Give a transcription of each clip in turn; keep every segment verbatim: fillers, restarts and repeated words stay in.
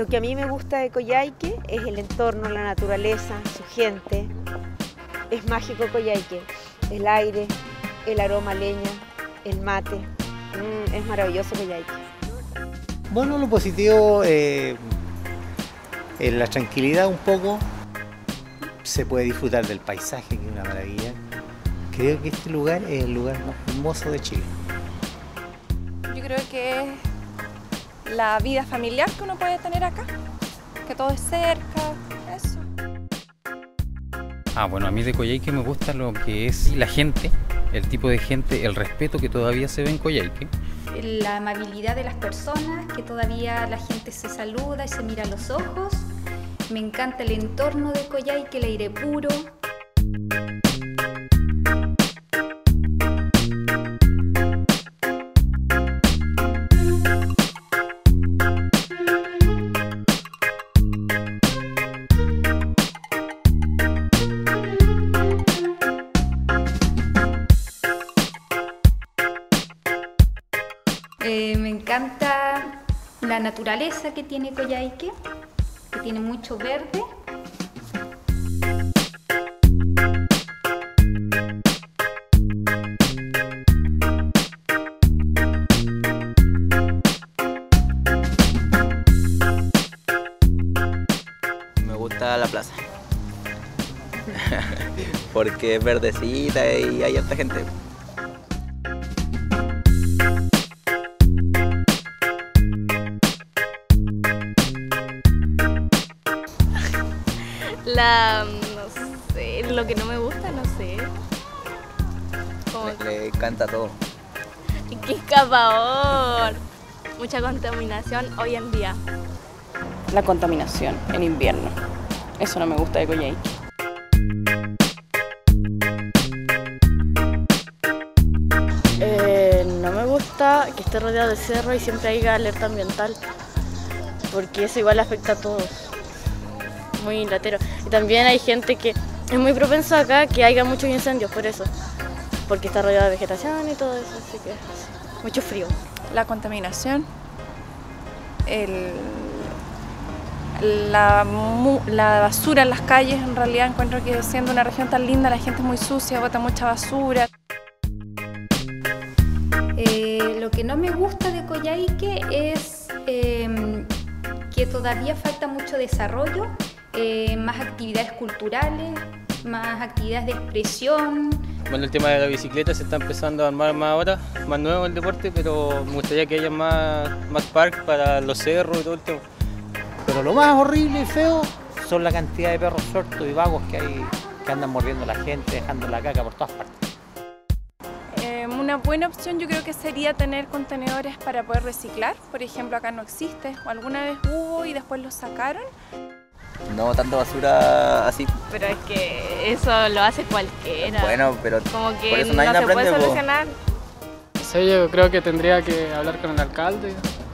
Lo que a mí me gusta de Coyhaique es el entorno, la naturaleza, su gente. Es mágico Coyhaique, el aire, el aroma a leña, el mate. Mm, es maravilloso Coyhaique. Bueno, lo positivo, eh, en la tranquilidad un poco, se puede disfrutar del paisaje, que es una maravilla. Creo que este lugar es el lugar más hermoso de Chile. Yo creo que es la vida familiar que uno puede tener acá, que todo es cerca, eso. Ah, bueno, a mí de Coyhaique me gusta lo que es la gente, el tipo de gente, el respeto que todavía se ve en Coyhaique. La amabilidad de las personas, que todavía la gente se saluda y se mira a los ojos. Me encanta el entorno de Coyhaique, el aire puro. Eh, me encanta la naturaleza que tiene Coyhaique, que tiene mucho verde. Me gusta la plaza, porque es verdecita y hay harta gente. La, no sé, lo que no me gusta, no sé. Como... Le, le encanta todo. ¡Qué escapador! Mucha contaminación hoy en día. La contaminación en invierno. Eso no me gusta de Coyhaique. Eh, no me gusta que esté rodeado de cerro y siempre haya alerta ambiental, porque eso igual afecta a todos. Muy latero. Y también hay gente que es muy propensa acá que haya muchos incendios por eso, porque está rodeado de vegetación y todo eso, así que mucho frío. La contaminación, el, la, la basura en las calles. En realidad encuentro que siendo una región tan linda la gente es muy sucia, bota mucha basura. Eh, lo que no me gusta de Coyhaique es eh, que todavía falta mucho desarrollo. Eh, más actividades culturales, más actividades de expresión. Bueno, el tema de la bicicleta se está empezando a armar más ahora, más nuevo el deporte, pero me gustaría que haya más, más parques para los cerros y todo el tema. Pero lo más horrible y feo son la cantidad de perros sueltos y vagos que hay, que andan mordiendo a la gente, dejando la caca por todas partes. Eh, una buena opción yo creo que sería tener contenedores para poder reciclar. Por ejemplo, acá no existe, o alguna vez hubo y después los sacaron. No tanta basura así. Pero es que eso lo hace cualquiera. Bueno, pero como que por eso no nadie se aprende, puede po. solucionar. Sí, yo creo que tendría que hablar con el alcalde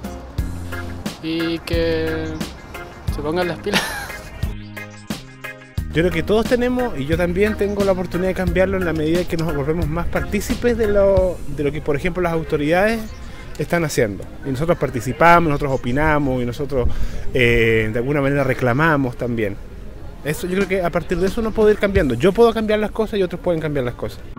y que se pongan las pilas. Yo creo que todos tenemos, y yo también tengo la oportunidad de cambiarlo en la medida que nos volvemos más partícipes de lo, de lo que, por ejemplo, las autoridades están haciendo. Y nosotros participamos, nosotros opinamos y nosotros eh, de alguna manera reclamamos también. Eso, yo creo que a partir de eso uno puede ir cambiando. Yo puedo cambiar las cosas y otros pueden cambiar las cosas.